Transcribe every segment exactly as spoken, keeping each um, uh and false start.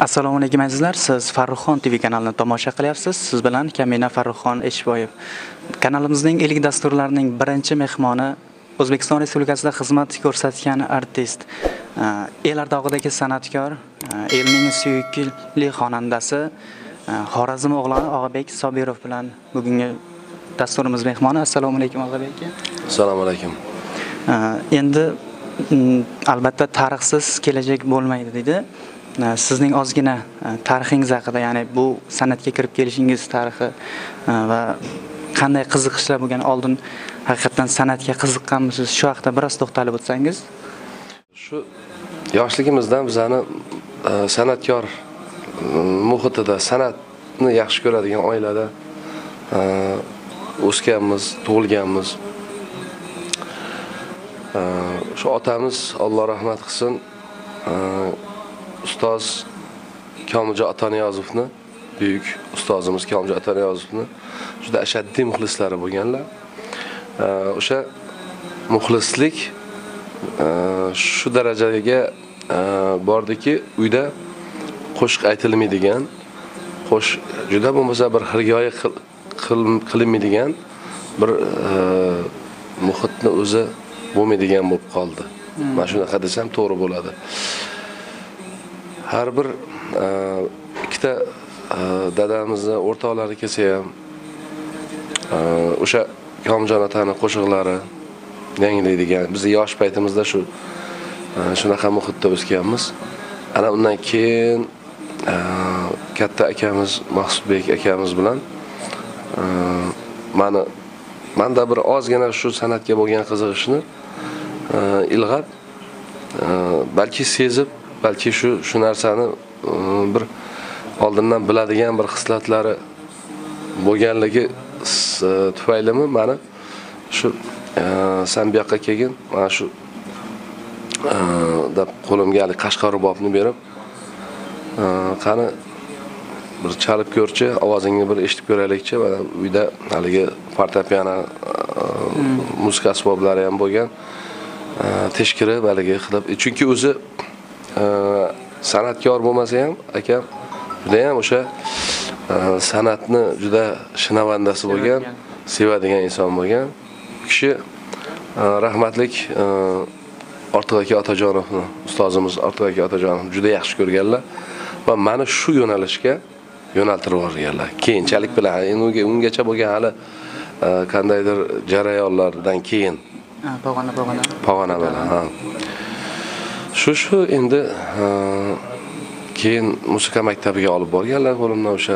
Assalomu alaykum azizlar. Siz Farruxxon T V kanalini tomosha qilyapsiz. Siz bilan Kamina Farruxxon Eshboyev. Kanalimizning ilk dasturlarining birinchi mehmoni O'zbekiston Respublikasida xizmat ko'rsatgan artist, el ardog'idagi san'atkor, elning suyukli xonandasi Xorazm o'g'loni Og'abek Sobirov bilan bugungi dasturimiz mehmoni. Assalomu alaykum Og'abek aka. Assalomu alaykum. Endi albatta tarixsiz kelajak bo'lmaydi dedi. Sizning ozgina tarixingiz haqida, ya'ni bu san'atga kirib kelishingiz tarixi va qanday qiziqishlar bo'lgan, oldin haqiqatan san'atga qiziqqanmisiz, shu haqida biroz to'xtalib o'tsangiz. Shu yoshligimizdan bizani san'atkor muhitida, san'atni yaxshi ko'radigan oilada o'sganmiz, tug'ilganmiz. Shu otamiz, Alloh rahmat qilsin, ustoz Komiljon Atoniyozovni, buyuk ustozimiz Komiljon Atoniyozovni juda ashaddiy muxlislari bo'lganlar. O'sha muxlislik shu darajaga bordiki, uyda qo'shiq aytilmaydigan, qo'sh juda bo'lmasa bir hirgoyi qilinmaydigan bir muhitni o'zi bo'lmaydigan bo'lib qoldi. Mana shunaqa desam to'g'ri bo'ladi. Har bir ikkita dadamizni o'rtoqlari kelsa ham o'sha Komiljon otaning qo'shiqlari yangilaydigan. Biz yosh paytimizda shu shunaqa muhitda o'sganmiz. Ana undan keyin katta akamiz Maqsudbek akamiz bilan meni menda bir ozgina shu san'atga bo'lgan qiziqishni ilg'ab, balki sezib, balki shu shu narsani bir oldindan biladigan bir xislatlari bo'lganligi tufaylimi meni shu sen bu yoqqa kelgin, mana shu deb qo'limga hali Qashqar rubobni berib, qani bir chalib ko'rchi, ovozingni bir eshitib ko'raylikchi. Mana uyda haligi fortepiano, muzika asboblari ham bo'lgan. Teshkiri baligi qilib, chunki o'zi san'atkor bo'lmasa ham akam juda ham o'sha san'atni juda shinavandasi bo'lgan, sevadigan inson bo'lgan. Bu kishi rahmatlik Ortiq aka Otajonovni, ustozimiz Ortiq aka Otajonov juda yaxshi ko'rganlar va meni shu yo'nalishga yo'naltirib yuborganlar. Keyinchalik bilan endi ungacha bo'lgan hali qandaydir jarayonlardan keyin pog'ona pog'ona pog'ona bilan ha. Shu shu endi keyin musiqa maktabiga olib borganlar qo'limdan o'sha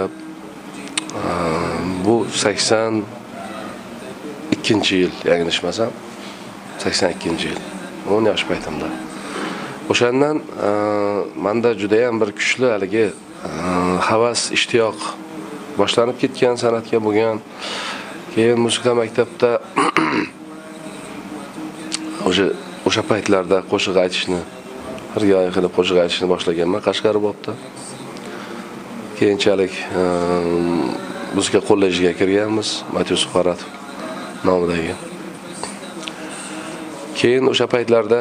bu sakson ikkinchi yil, yanglishmasam sakson ikkinchi yil, o'n yosh paytimda. O'shandan menda juda ham bir kuchli haligi havas, ishtiyoq boshlanib ketgan san'atga bo'lgan. Keyin musiqa maktabda o'sha o'sha paytlarda qo'shiq aytishni, hirgoyi qilib qo'shiq aytishni boshlaganman Qashqar rubobda. Keyinchalik musiqa kollejiga kirganmiz, Matius Suxaratov nomidagi. Keyin o'sha paytlarda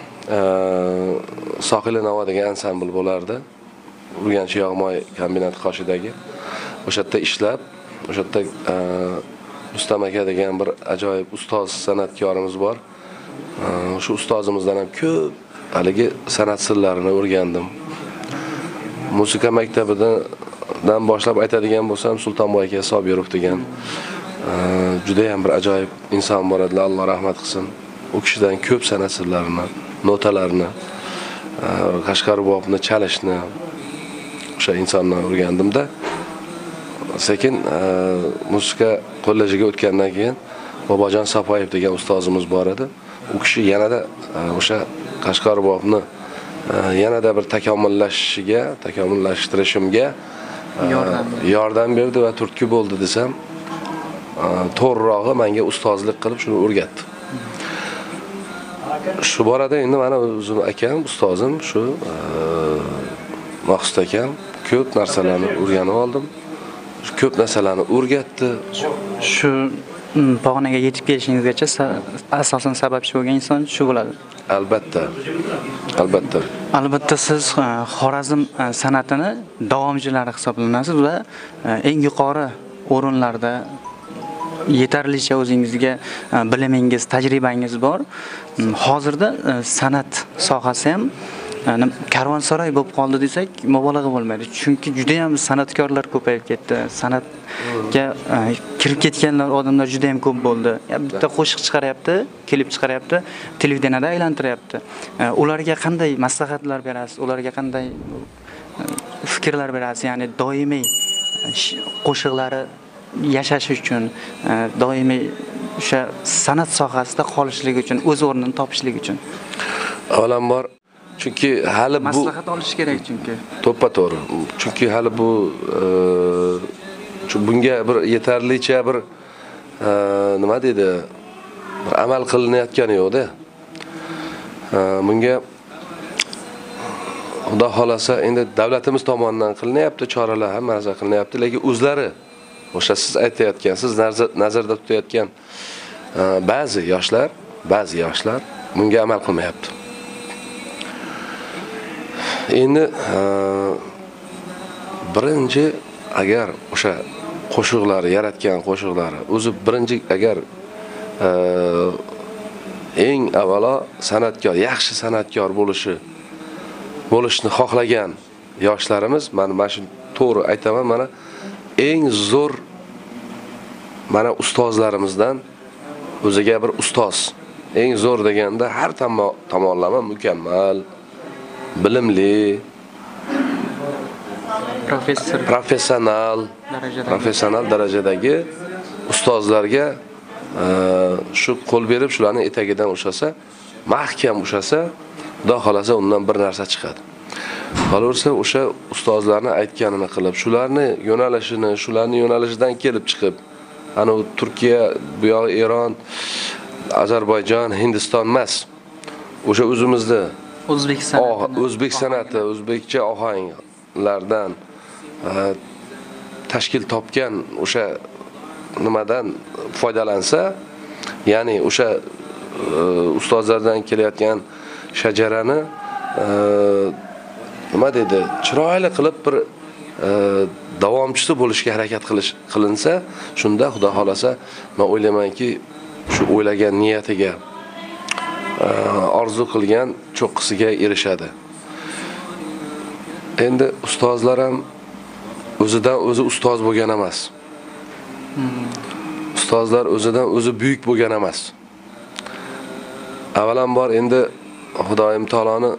Sohili Navo degan ansambl bo'lardi. Urganch Yog'moy kombinati qoshidagi. O'sha yerda ishlab, o'sha yerda Rustam aka degan bir ajoyib ustoz san'atkorimiz bor. Shu ustozimizdan ham ko'p haligi san'at sirlarini o'rgandim. Musiqa maktabidan boshlab aytadigan bo'lsam, Sultonboy aka Sobirov degan juda ham bir ajoyib inson bor edi, Alloh rahmat qilsin. U kishidan ko'p san'at sirlarini, notalarini, Qashqar rubobni chalishni o'sha insondan o'rgandimda. Sekin musiqa kollejiga o'tgandan keyin Bobojon Sapoyev degan ustozimiz bor edi. U kishi yanada o'sha Qashqar rubobni yanada bir takomillashishiga, takomillashtirishimga yordam berdi va turtki bo'ldi desam, to'g'rirog'i menga ustozlik qilib shuni o'rgatdi. Shu borada endi mana o'zim akam, ustozim shu Maqsud akam ko'p narsalarni o'rganib oldim. Ko'p narsalarni o'rgatdi. Shu pog'onaga yetib kelishingizgacha asosan sababchi bo'lgan inson shu bo'ladi. Albatta. Albatta. Albatta siz Xorazm san'atini davomchilari hisoblanasiz va eng yuqori o'rinlarda yetarlicha o'zingizga bilimingiz, tajribangiz bor. Hozirda san'at sohasi ham karvonsaroy bo'lib qoldi desak, mubolag'a bo'lmaydi. Chunki juda ham san'atkorlar ko'payib ketdi. San'atga kirib ketganlar odamlar juda ham ko'p bo'ldi. Bitta qo'shiq chiqaryapti, klip chiqaryapti, televideniyada aylantiryapti. Ularga qanday maslahatlar berasiz? Ularga qanday fikrlar berasiz? Ya'ni doimiy qo'shiqlari yashash uchun, doimiy o'sha san'at sohasida qolishlik uchun, o'z o'rnini topishlik uchun. Avvalambor chunki hali bu maslahat olish kerak chunki. To'ppa-to'g'ri. Chunki hali bu bunga bir yetarlicha bir nima deydi, bir amal qilinayotgani yo'q-da. Bunga Xudo xolasa endi davlatimiz tomonidan qilinyapti, choralar hamma narsa qilinyapti, lekin o'zlari o'sha siz aytayotgan, siz nazarda tutayotgan ba'zi yoshlar, ba'zi yoshlar bunga amal qilmayapti. Endi birinchi agar o'sha qo'shiqlar yaratgan qo'shiqlari o'zi birinchi agar eng avvalo san'atkor, yaxshi san'atkor bo'lishi bo'lishni xohlagan yoshlarimiz, mana mana shu to'g'ri aytaman, mana eng zo'r mana ustozlarimizdan o'ziga bir ustoz, eng zo'r deganda har tomonlama mukammal, bilimli, professor, professional, professional darajadagi ustozlarga shu qo'l berib, shularning etagidan ushasa, mahkam ushasa, Xudo xolasa undan bir narsa chiqadi. Qolaversa, o'sha ustozlarning aytganini qilib, shularni yo'nalishini, shularning yo'nalishidan kelib chiqib, ana Turkiya, bu yoq Eron, Ozarbayjon, Hindiston emas. O'sha o'zimizda O'zbek san'ati, O'zbek san'ati, o'zbekcha ohanglardan tashkil topgan o'sha nimadan foydalansa, ya'ni o'sha ustozlardan kelayotgan shajarani nima dedi, chiroyli qilib bir davomchisi bo'lishga harakat qilish qilinsa, shunda Xudo xolasa men o'ylaymanki, shu o'ylagan niyatiga, orzu qilgan cho'qqisiga erishadi. Endi ustozlar ham o'zidan o'zi ustoz bo'lgan emas. Ustozlar o'zidan o'zi buyuk bo'lgan emas. Avvalambor endi Xudoyim taoloni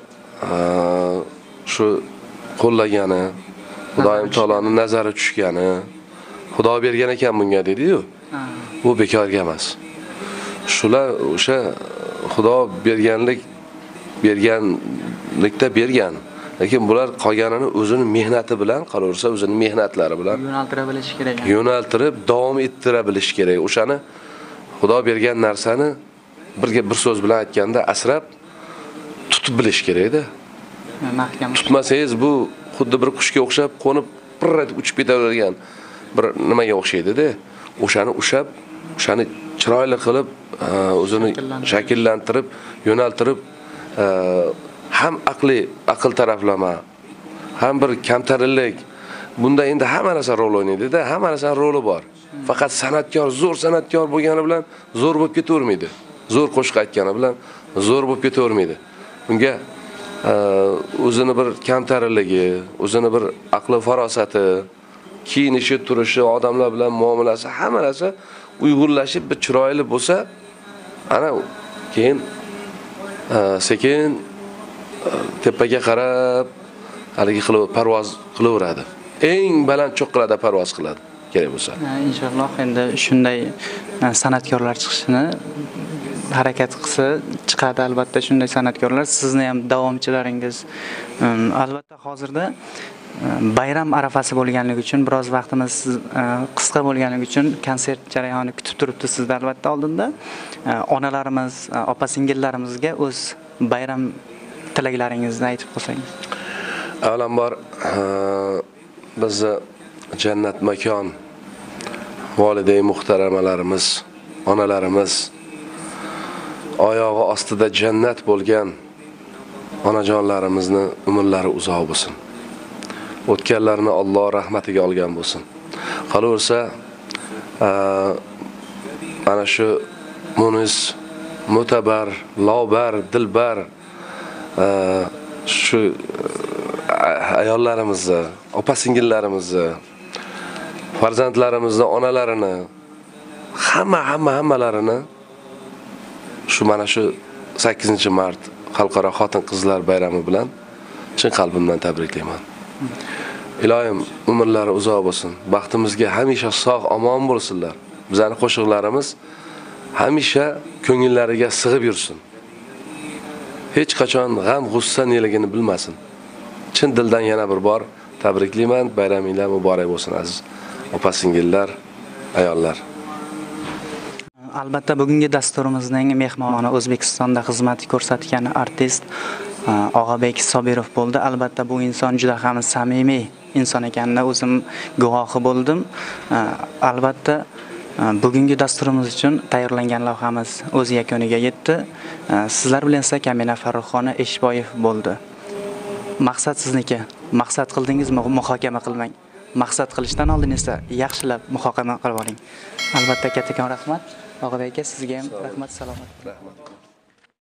shu qo'llagani, Xudoyim taoloning nazari tushgani, Xudo bergan ekan bunga dedi-yu. Bu bekorga emas. Shular o'sha Xudo berganlik berganlikda bergan. Lekin bular qolganini o'zining mehnati bilan, qolaversa o'zining mehnatlari bilan yo'naltira bilish kerak. Yo'naltirib, davom ettira bilish kerak. O'shani Xudo bergan narsani birga bir so'z bilan aytganda asrab tutib bilish kerak-da. Mahkam tutmasangiz bu xuddi bir qushga o'xshab qo'nib birrat uchib ketavergan bir nimaga o'xshaydi-da. O'shani ushab, o'shani chiroyli qilib, o'zini shakllantirib, yo'naltirib, ham aqli, aql taraflama, ham bir kamtarinlik. Bunda endi hamma narsa rol o'ynaydi-da, hamma narsa roli bor. Faqat san'atkor, zo'r san'atkor bo'lgani bilan zo'r bo'lib ketavermaydi. Zo'r qo'shiq aytgani bilan zo'r bo'lib ketavermaydi. Bunga o'zini bir kamtarinligi, o'zini bir aqli farosati, kiyinishi, turishi, odamlar bilan muomalasi, hamma narsa uyg'unlashib bir chiroyli bo'lsa, ana keyin sekin tepaga qarab haligi qilib parvoz qilaveradi. Eng baland cho'qqilada parvoz qiladi, kerak bo'lsa. Inshaalloh endi shunday san'atkorlar chiqishini harakat qilsa chiqadi albatta shunday san'atkorlar. Sizni ham davomchilaringiz. Albatta hozirda bayram arafasi bo'lganligi uchun biroz vaqtimiz qisqa bo'lganligi uchun konsert jarayoni kutib turibdi sizda albatta oldinda. Onalarimiz, opa-singillarimizga o'z bayram tilaklaringizni aytib qo'ysangiz. Avvalambor bizni jannat makon voliday muhtaramalarimiz, onalarimiz, oyog'i ostida jannat bo'lgan onajonlarimizni umrlari uzoq bo'lsin. O'tganlarni Alloh rahmatiga olgan bo'lsin. Qolaversa, ana shu munis, mutabar, lobar, dilbar shu ayollarimizni, opa-singillarimizni, farzandlarimizni onalarini, hamma hamma hammalarini shu mana shu sakkizinchi mart Xalqaro xotin-qizlar bayrami bilan chin qalbimdan tabriklayman. Ilohim umrlari uzoq bo'lsin. Baxtimizga hamisha sog' omon bo'lsinlar. Bizning qo'shiqlarimiz hamisha ko'ngillariga sig'ib yursin. Hech qachon g'am, g'ussa neligini bilmasin. Chin dildan yana bir bor tabriklayman. Bayraminglar muborak bo'lsin aziz opa-singillar, ayollar. Albatta bugungi dasturimizning mehmoni O'zbekistonda xizmat ko'rsatgan artist Og'abek Sobirov bo'ldi. Albatta bu inson juda ham samimiy inson ekanini o'zim guvohi bo'ldim. Albatta bugungi dasturimiz uchun tayyorlangan lavhamiz o'z yakuniga yetdi. Sizlar bilan esa Kamina Farruxxona Eshboyev bo'ldi. Maqsad sizniki. Maqsad qildingizmi, muhokama qilmang. Maqsad qilishdan oldin esa yaxshilab muhokama qilib oling. Albatta kattakon rahmat. Og'abek aka, sizga ham rahmat, salomat. Rahmat.